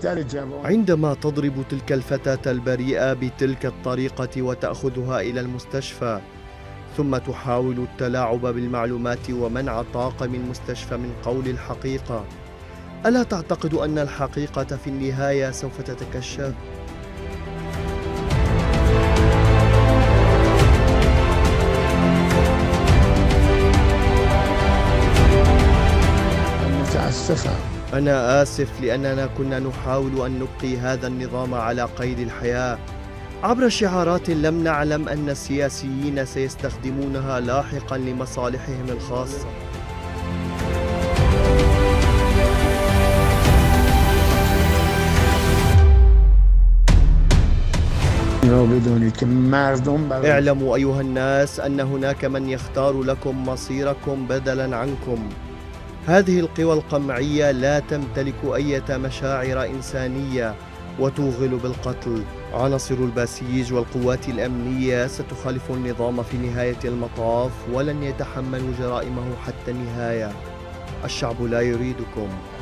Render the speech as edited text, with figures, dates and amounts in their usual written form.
عندما تضرب تلك الفتاة البريئة بتلك الطريقة وتأخذها إلى المستشفى، ثم تحاول التلاعب بالمعلومات ومنع طاقم المستشفى من قول الحقيقة، ألا تعتقد أن الحقيقة في النهاية سوف تتكشف؟ أنا آسف لأننا كنا نحاول أن نبقي هذا النظام على قيد الحياة عبر شعارات لم نعلم أن السياسيين سيستخدمونها لاحقا لمصالحهم الخاصة. اعلموا أيها الناس أن هناك من يختار لكم مصيركم بدلا عنكم. هذه القوى القمعية لا تمتلك أي مشاعر إنسانية وتوغل بالقتل. عناصر الباسيج والقوات الأمنية ستخالف النظام في نهاية المطاف ولن يتحملوا جرائمه حتى النهاية. الشعب لا يريدكم.